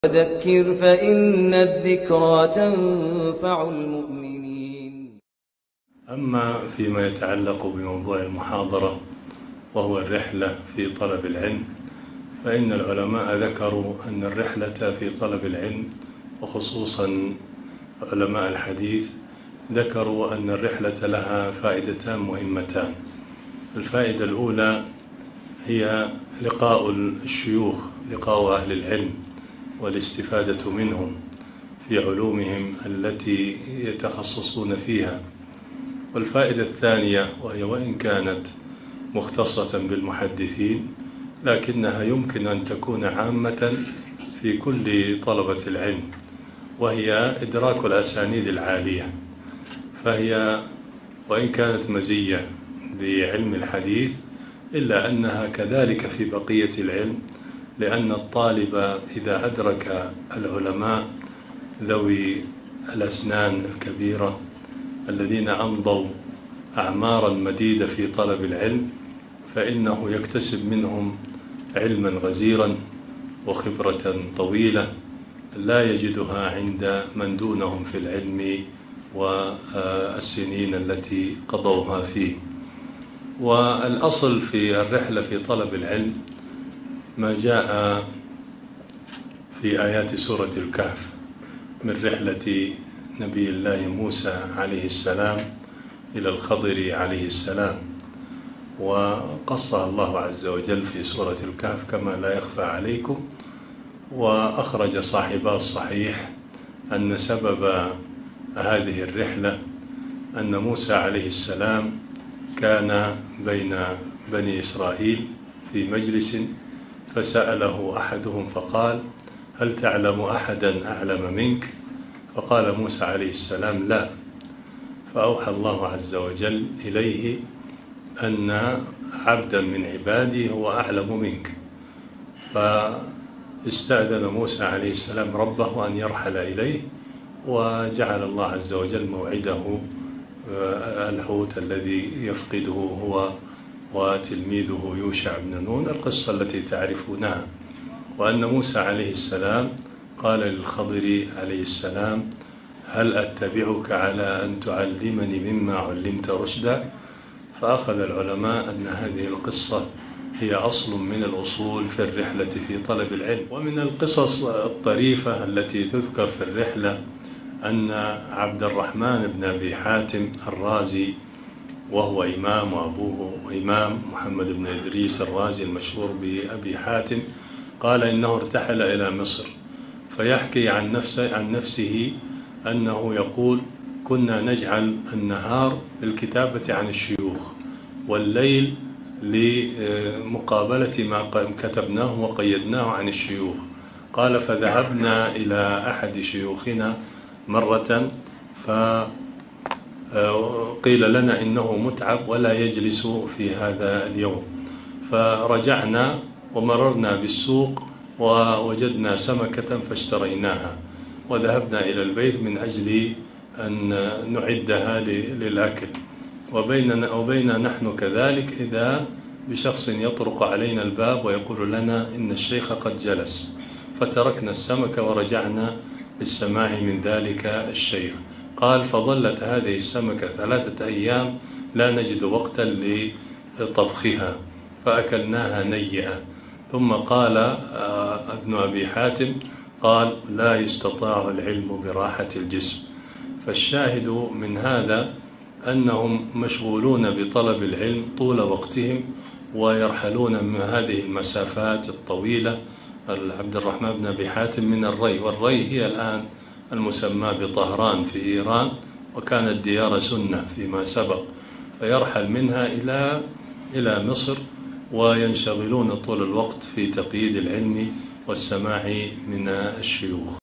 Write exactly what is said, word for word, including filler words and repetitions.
وذكر فإن الذكرى تنفع المؤمنين. أما فيما يتعلق بموضوع المحاضرة وهو الرحلة في طلب العلم، فإن العلماء ذكروا أن الرحلة في طلب العلم، وخصوصا علماء الحديث، ذكروا أن الرحلة لها فائدتان مهمتان. الفائدة الأولى هي لقاء الشيوخ، لقاء أهل العلم والاستفادة منهم في علومهم التي يتخصصون فيها. والفائدة الثانية، وهي وإن كانت مختصة بالمحدثين لكنها يمكن أن تكون عامة في كل طلبة العلم، وهي إدراك الأسانيد العالية. فهي وإن كانت مزية بعلم الحديث إلا أنها كذلك في بقية العلم، لأن الطالب إذا أدرك العلماء ذوي الأسنان الكبيرة الذين أمضوا أعمارا مديدة في طلب العلم، فإنه يكتسب منهم علما غزيرا وخبرة طويلة لا يجدها عند من دونهم في العلم والسنين التي قضوها فيه. والأصل في الرحلة في طلب العلم ما جاء في آيات سورة الكهف من رحلة نبي الله موسى عليه السلام إلى الخضر عليه السلام، وقصها الله عز وجل في سورة الكهف كما لا يخفى عليكم. وأخرج صاحبا الصحيح أن سبب هذه الرحلة أن موسى عليه السلام كان بين بني إسرائيل في مجلس، فسأله أحدهم فقال: هل تعلم أحدا أعلم منك؟ فقال موسى عليه السلام: لا. فأوحى الله عز وجل إليه أن عبدا من عبادي هو أعلم منك، فاستأذن موسى عليه السلام ربه أن يرحل إليه، وجعل الله عز وجل موعده الحوت الذي يفقده هو وتلميذه يوشع بن نون، القصة التي تعرفونها. وأن موسى عليه السلام قال للخضر عليه السلام: هل أتبعك على أن تعلمني مما علمت رشدا؟ فأخذ العلماء أن هذه القصة هي أصل من الأصول في الرحلة في طلب العلم. ومن القصص الطريفة التي تذكر في الرحلة أن عبد الرحمن بن أبي حاتم الرازي، وهو إمام وأبوه إمام، محمد بن إدريس الرازي المشهور بأبي حاتم، قال إنه ارتحل إلى مصر، فيحكي عن نفسه, عن نفسه أنه يقول: كنا نجعل النهار للكتابة عن الشيوخ والليل لمقابلة ما كتبناه وقيدناه عن الشيوخ. قال: فذهبنا إلى أحد شيوخنا مرة فقيل لنا إنه متعب ولا يجلس في هذا اليوم، فرجعنا ومررنا بالسوق ووجدنا سمكة فاشتريناها وذهبنا إلى البيت من أجل أن نعدها للأكل، وبيننا وبيننا نحن كذلك إذا بشخص يطرق علينا الباب ويقول لنا إن الشيخ قد جلس، فتركنا السمكة ورجعنا للسماع من ذلك الشيخ. قال: فظلت هذه السمكة ثلاثة أيام لا نجد وقتا لطبخها، فأكلناها نيئة. ثم قال ابن أبي حاتم قال: لا يستطاع العلم براحة الجسم. فالشاهد من هذا أنهم مشغولون بطلب العلم طول وقتهم، ويرحلون من هذه المسافات الطويلة. عبد الرحمن بن أبي حاتم من الري، والري هي الآن المسمى بطهران في إيران، وكانت ديار سنة فيما سبق، فيرحل منها إلى إلى مصر، وينشغلون طول الوقت في تقييد العلم والسماع من الشيوخ.